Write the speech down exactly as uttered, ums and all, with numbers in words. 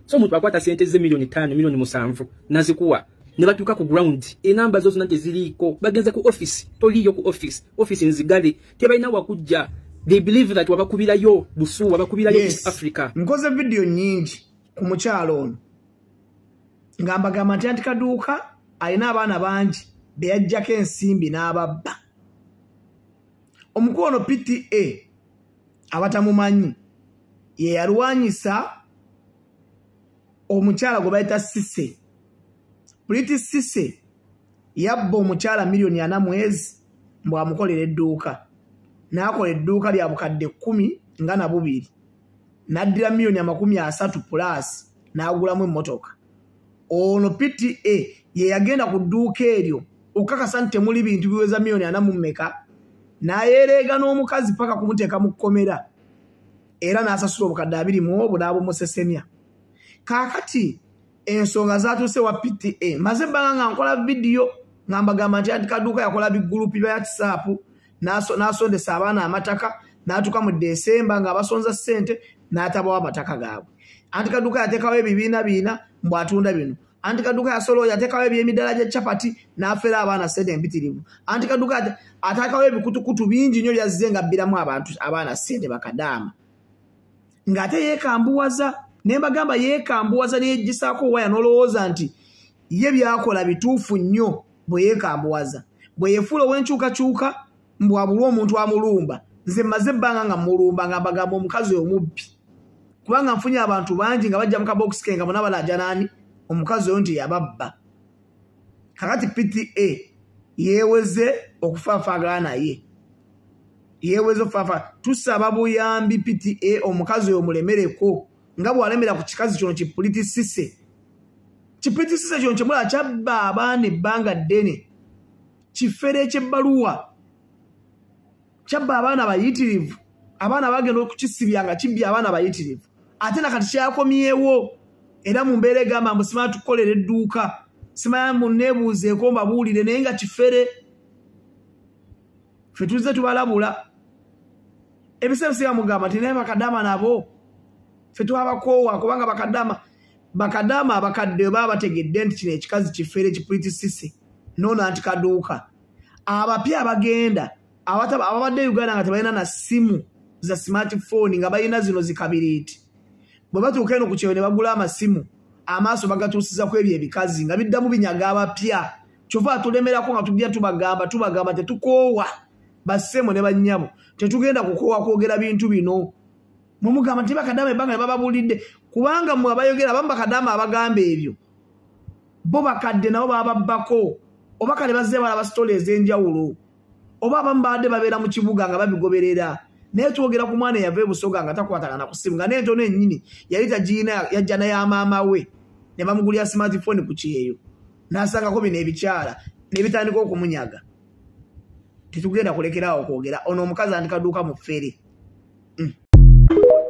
So omuntu akwata sente ze milioni tano milioni musanvu nazikuwa ne batuuka ku ground enamba zo zonna teziriiko bagenze ku office toliyo ku office office nzigale tebalina wakujja. They believe that wabakubirayo busu wabakubirayo yes. East Africa. Nkoze video nyingi ku mukyalo ono ngamba gamba nti Anti Kaduuka alina abaana bangi beyajjako ensimbi n'ababba. Omukulu ono P T A abatamumanyi ye yalwanyisa omukyala gwe bayita Cisse. Pretty Cisse yabba omukyala milioni ana mwezi mbwamukolera edduuka. N'akola edduuka lya bukadde kkumi nga na bubiri. N'addira milioni amakumi asatu plus n'agulamu emmotoka. Ono P T A ye yagenda ku dduuka eryo okukakasa nti temuli bintu biweza milioni ana mu mmeka n'ayereega n'omukazi paka kumuteeka mu kkomera era n'asasula obukadde abiri mu obu n'abumusesemya. Kaakati ensonga zaatuuse wa P T A maze ebbanga nga nkola vidiyo ngambagamba nti Anti Kaduuka yakola bigurupu bya WhatsApp n'asondesa abaana amataka n'atuuka mu Desemba ng'abasonza ssente n'atabawo amataka gaabwe. Anti Kaduuka yateekawo ebibiina biina mbw atunda bino. Anti Kaduuka yasolo yateekawo eby'emiddala gya chapati n'afera abaana ssente empitirivu. Anti Kaduuka ataakawo ebikutukutu bingi nnyo byazze nga bbiramu abantu abaana ssente bakadaama. Ng'ate yeekambuwaza ne mbagamba yeekambuwaza n'yeggisaako waya n'olowooza nti ye byakola bituufu nnyo bwe yeekambuwaza. Bwe yeefuula ow'enkyukakyuka mbw abulwa omuntu amulumba. Nze mmaze ebbanga nga mulumba nga mbagamba omukazi omubbi. Kubanga nfunye abantu bangi nga bajja mu kabokisi ke nga bonna balaja nani omukazi oyo nti yababba. Kakati P T A yeeweze okufaafagana naye. Yeeweze okufaafa. Tusaba buyambi P T A omukazi oyo mulemereko nga bwalemera ku kikazi kino ki Pretty Cisse. Ki Pretty Cisse kino kyemula kyabba abaana ebbanga ddene. Kifere ekyebbaluwa. Kyabba abaana bayitirivu. Abaana bagenda okukisibya nga kibbya abaana bayitirivu. Ate nakati kyakomyewo era mu mbeera egamba mbu simanyi tukolera edduuka. Simanyi munneebuuzeeko mbabuulire naye nga kifere. Ffe tuzze tubalabula. Ebiseera bisinga mugamba nti naye bakadaama nabo. Ffe twabakoowa kubanga bakadaama bakadaama abakadde baba bategedde nti kino ekikazi kifere ki Pretty Cisse n'ono Anti Kaduuka. Abapya abagenda ababadde Uganda nga tebalina na simu za smartphone nga balina zino zikabiriiti. Bwe batuuka eno ku kyeyo ne bagula amasimu amaaso bagatuusiza ku ebyo ebikazi nga biddamu binyaga abapya. Kyova tulemerako nga tujja tubagamba tubagamba tetukoowa bassemo ne bannyabo tetugenda kukoowa kwogera bintu bino. Mumugamba nti bakadaama ebbanga ne bababulidde kubanga mmwe abayogera abamu bakadaama abagamba ebyo bo bakadde nabo bababbako oba kale bazze balaba sitole ez'enjawulo oba abamu badde babeera mu kibuga nga babigoberera. Naye twogera ku mwana eyava ebusoga nga takwatagana ku simu nga n'entono ennyini yali tagiina yajja naye amaama we ne bamugulira smartphone ku kyeyo n'asangako bino ebikyala ne bitandika okumunyaga. Tetugenda kulekerawo okwogera ono omukazi Anti Kaduuka mu ffere. Mm.